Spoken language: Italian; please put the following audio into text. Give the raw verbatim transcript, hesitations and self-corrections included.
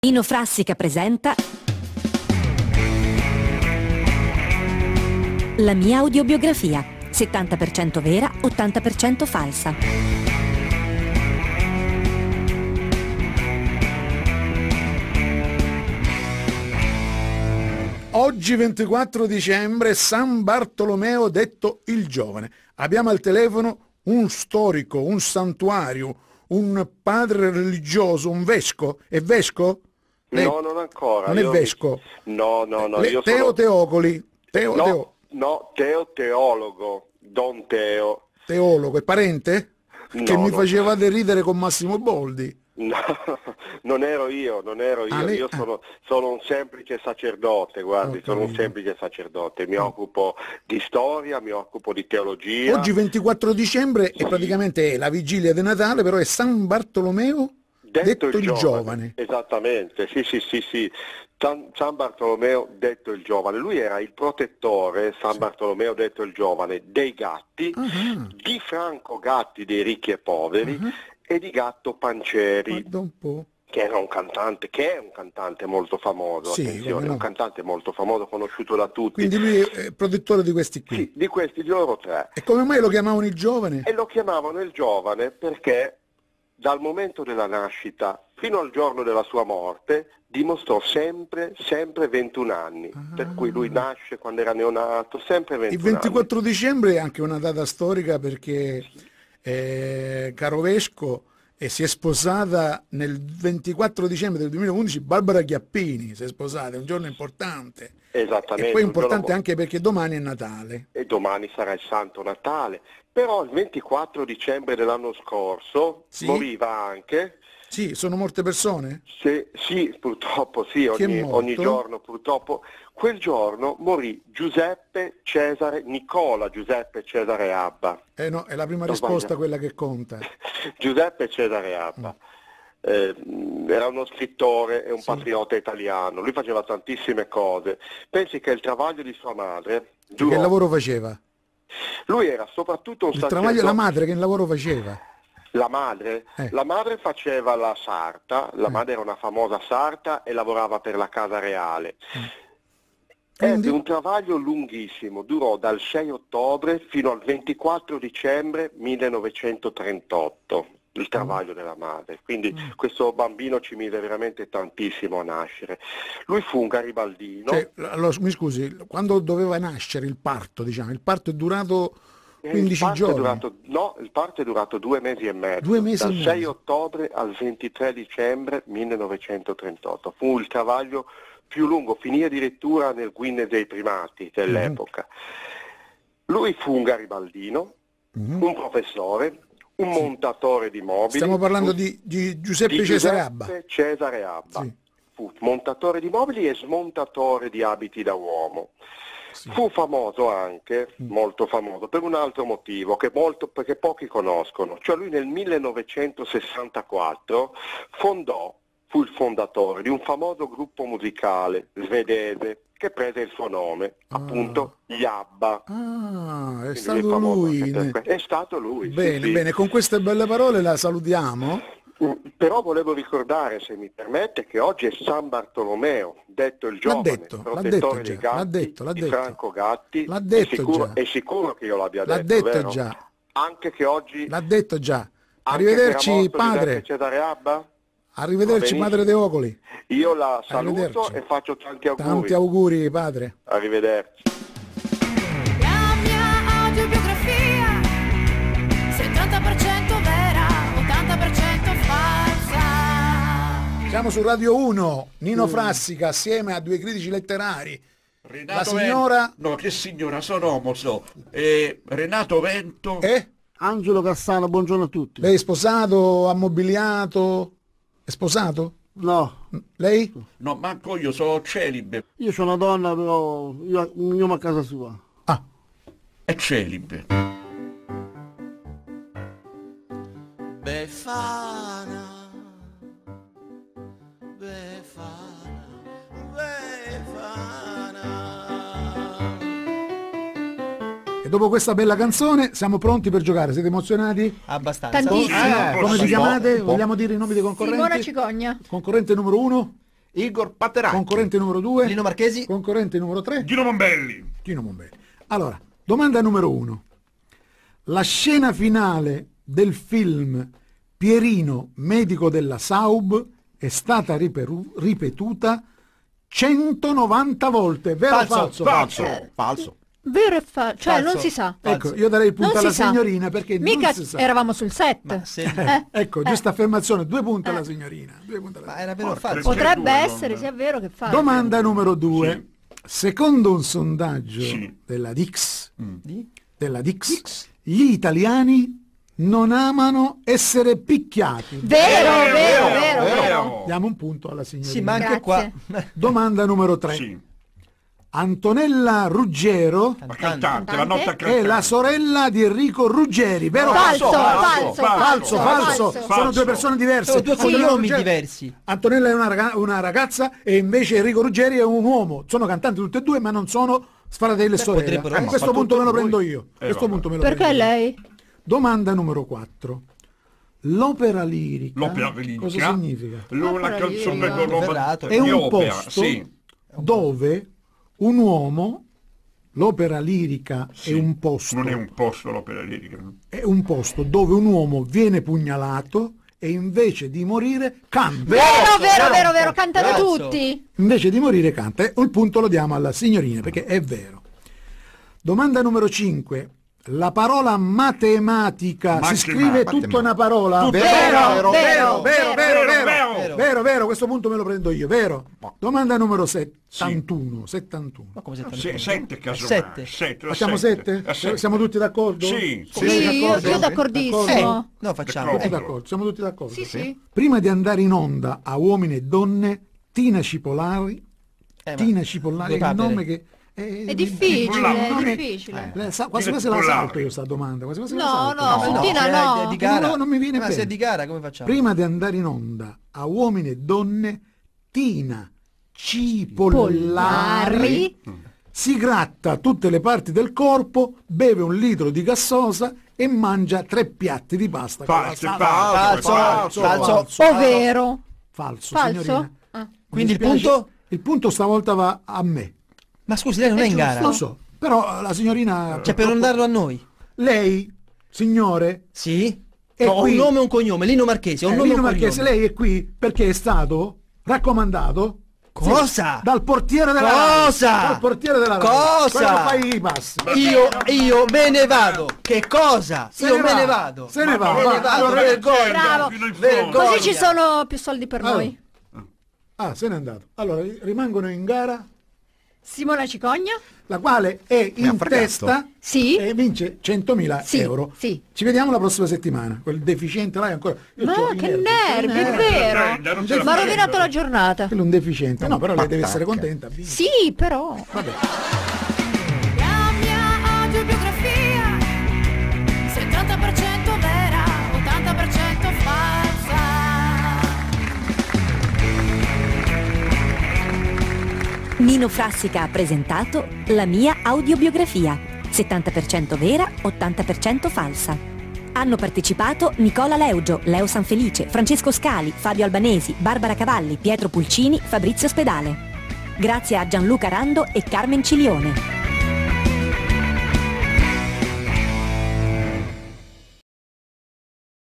Nino Frassica presenta La mia audiobiografia, settanta per cento vera, ottanta per cento falsa. Oggi ventiquattro dicembre, San Bartolomeo detto il Giovane. Abbiamo al telefono un storico, un santuario, un padre religioso, un vescovo. È vescovo? Lei... No, non ancora. Non è io vescovo? Mi... No, no, no. Le... Io Teo sono... Teocoli. Teo, no, Teo. no, Teo teologo, Don Teo. Teologo, è parente? No, che mi no. facevate ridere con Massimo Boldi. No, non ero io, non ero io, ah, lei... io sono, sono un semplice sacerdote, guardi, sono un semplice sacerdote, mi occupo di storia, mi occupo di teologia. Oggi ventiquattro dicembre sì. E praticamente è la vigilia di Natale, però è San Bartolomeo detto, detto il, il giovane. giovane. Esattamente, sì, sì, sì, sì. San, San Bartolomeo detto il Giovane, lui era il protettore, San sì. Bartolomeo detto il Giovane, dei gatti, uh-huh. di Franco Gatti dei ricchi e poveri, uh-huh. e di Gatto Pancieri, un po'. che era un cantante, che è un cantante molto famoso, sì, attenzione, no. un cantante molto famoso, conosciuto da tutti. Quindi lui è protettore di questi qui? Sì, di questi, di loro tre. E come mai lo chiamavano il Giovane? E lo chiamavano il Giovane perché dal momento della nascita fino al giorno della sua morte dimostrò sempre, sempre ventuno anni, ah. per cui lui nasce quando era neonato, sempre ventuno anni. Il ventiquattro anni. dicembre è anche una data storica perché eh, caro Vesco e si è sposata nel ventiquattro dicembre del duemilaundici Barbara Chiappini, si è sposata, è un giorno importante. Esattamente. E poi importante giorno... anche perché domani è Natale. E domani sarà il Santo Natale. Però il ventiquattro dicembre dell'anno scorso sì? moriva anche... Sì, sono morte persone? Sì, sì, purtroppo sì, ogni, ogni giorno purtroppo. Quel giorno morì Giuseppe Cesare, Nicola Giuseppe Cesare Abba. Eh no, è la prima non risposta sbaglio. Quella che conta. Giuseppe Cesare Abba. Mm. Eh, era uno scrittore e un sì. patriota italiano, lui faceva tantissime cose. Pensi che il travaglio di sua madre... Durò... Che lavoro faceva? Lui era soprattutto un il sacerdote... travaglio della madre, che lavoro faceva? La madre? Eh. La madre faceva la sarta, la eh. madre era una famosa sarta e lavorava per la casa reale. Eh. Quindi... Ebbe un travaglio lunghissimo, durò dal sei ottobre fino al ventiquattro dicembre millenovecentotrentotto, il travaglio mm. della madre. Quindi mm. questo bambino ci mise veramente tantissimo a nascere. Lui fu un garibaldino. Cioè, allora, mi scusi, quando doveva nascere il parto, diciamo, il parto è durato... quindici il giorni? Durato, no, il parto è durato due mesi e mezzo, due mesi dal e sei mezzo. ottobre al ventitré dicembre millenovecentotrentotto. Fu il travaglio più lungo, finì addirittura nel Guinness dei primati dell'epoca. Mm-hmm. Lui fu un garibaldino, mm-hmm. un professore, un sì. montatore di mobili. Stiamo parlando un, di, di Giuseppe di Cesare Giuseppe Abba. Cesare Abba. Sì. Fu montatore di mobili e smontatore di abiti da uomo. Sì. Fu famoso anche, molto famoso, per un altro motivo che, molto, che pochi conoscono. Cioè lui nel millenovecentosessantaquattro fondò, fu il fondatore di un famoso gruppo musicale svedese che prese il suo nome, ah. appunto gli Abba. Ah, è stato lui. Per... È stato lui. Bene, sì, sì. bene, con queste belle parole la salutiamo. Però volevo ricordare, se mi permette, che oggi è San Bartolomeo, detto il Giovane, l'ha detto, protettore dei gatti, l'ha detto, l'ha di detto. Franco Gatti. L'ha detto è, sicuro, già. è sicuro che io l'abbia l'ha detto, detto vero? già. Anche che oggi... L'ha detto già. Arrivederci, padre. Cesare Abba? Arrivederci, padre De Ocoli. Io la saluto e faccio tanti auguri. Tanti auguri, padre. Arrivederci. La mia audiobiografia, settanta per cento vera, ottanta per cento falsa. Siamo su Radio uno, Nino Frassica assieme a due critici letterari. Renato la signora... Vento. No, che signora, sono omoso. Eh, Renato Vento. Eh? Angelo Cassano, buongiorno a tutti. Lei è sposato, ammobiliato? È sposato? No. Lei? No, manco io, sono celibe. Io sono una donna, però io ognuno a casa sua. Ah. È celibe. Befana, Befana, Befana. E dopo questa bella canzone siamo pronti per giocare. Siete emozionati? Abbastanza. Tantissimo. Eh, come vi chiamate? Vogliamo dire i nomi dei concorrenti? Simona Cicogna. Concorrente numero uno? Igor Pateracchi. Concorrente numero due. Lino Marchesi. Concorrente numero tre. Gino Mombelli. Gino Mombelli. Allora, domanda numero uno. La scena finale del film Pierino, medico della Saub, è stata riperu- ripetuta centonovanta volte. Vero o falso? Falso. Falso. Falso. Vero e falso, cioè Falso. non si sa. Ecco, io darei il punto Non alla si sa. signorina perché Mica non si sa. eravamo sul set. Ma se- Eh, Ecco, giusta affermazione, due punti alla signorina. Due punti alla Ma signorina. era vero o Porca falso? Perché Potrebbe due, essere no? sia vero che falso. Domanda numero due. Secondo un sondaggio Sì. della Dix, Di? della Dix, gli italiani non amano essere picchiati. Vero, vero, vero, vero, vero. vero. Diamo un punto alla signorina. Sì, ma anche Grazie. qua. Domanda numero tre. Sì. Antonella Ruggero La Cantante. cantante, la notte Cantante. è cantante. la sorella di Enrico Ruggeri, vero? o Falso, falso? falso, Falso, falso, falso. sono due persone diverse. Sono due Antonella cognomi Ruggeri- diversi. Antonella è una, raga- una ragazza e invece Enrico Ruggeri è un uomo. Sono cantanti tutti e due, ma non sono fratelli e sorelle. potrebbero A essere. questo Ma punto me lo tutto prendo voi. io. Eh, questo vabbè. punto me lo Perché prendo io. lei? Domanda numero quattro. L'opera lirica. L'opera lirica. Cosa significa? L'una L'opera canzone lirica. con roba Verrato. È di un opera, posto sì. dove un uomo, l'opera lirica Sì. è un posto, Non è un posto l'opera lirica. è un posto dove un uomo viene pugnalato e invece di morire canta. Vero, vero, vero, vero, cantano Falso. tutti. Invece di morire canta. E il punto lo diamo alla signorina perché è vero. Domanda numero cinque. La parola matematica Ma si che scrive ma- tutta una parola? Tutto Vero, vero, vero, vero, vero, vero, vero, vero, vero. vero, vero, questo punto me lo prendo io, vero? Domanda numero settantuno, settantuno. Ma come settantuno? Se- Sette casomai. Sette. Sette, Facciamo sette. sette? Eh, sette. Siamo tutti d'accordo? Sì, Siete Sì, io d'accordo? sono d'accordissimo. Eh, no, facciamo. Tutti Eh. d'accordo, siamo tutti d'accordo. Sì, sì. Prima di andare in onda a Uomini e Donne, Tina Cipollari, Eh, ma- Tina Cipollari due è un papere. nome che è, È difficile, Cipollari. è Non è- difficile. Eh, sa- quasi Tina quasi la Cipollari. salto io sta domanda, quasi quasi la No, salto. no, Ma Tina se è no. di gara. No, non mi viene Ma se bene. è di gara come facciamo? Prima di andare in onda a Uomini e Donne, Tina Cipollari Pollari. si gratta tutte le parti del corpo, beve un litro di gassosa e mangia tre piatti di pasta. con la Falso, salsa. falso, Falso, falso. O vero? Falso, Falso? signorina. Ah. Mi Quindi il dispiace, punto? Il punto stavolta va a me. Ma scusi, lei non è in gara? Lo so, però la signorina... Cioè, per non darlo a noi? Lei, signore, Sì? È No, ho qui. un nome e un cognome, Lino Marchesi, ho un eh, nome e Lino un Marchese, cognome. lei è qui perché è stato raccomandato Cosa? sì, dal portiere della Cosa? Rai. Dal portiere della Rai. Cosa? Quello fai i passi. Io, io me ne vado. Che cosa? Se io ne me va. ne vado. Se ne va, Me va. ne vado, Allora, vergogna. Bravo. Fino in fondo. Vergogna. Così ci sono più soldi per Allora. noi. Ah, se n'è andato. Allora, rimangono in gara Simona Cicogna? la quale è Mi ha in fregato. testa Sì. e vince centomila Sì, euro. sì. Ci vediamo la prossima settimana. Quel deficiente là è ancora... io Ma c'ho i che nervi. nervi, è Eh, vero. Prenda, non ce la Ma ha prendo. rovinato la giornata. Quello è un deficiente. No, però lei deve essere Patacca. contenta. ha vinto. Sì, però. Vabbè. La mia autobiografia, settanta per cento vera, ottanta per cento falsa. Nino Frassica ha presentato La mia audiobiografia, settanta per cento vera, ottanta per cento falsa. Hanno partecipato Nicola Leugio, Leo Sanfelice, Francesco Scali, Fabio Albanesi, Barbara Cavalli, Pietro Pulcini, Fabrizio Spedale. Grazie a Gianluca Rando e Carmen Cilione.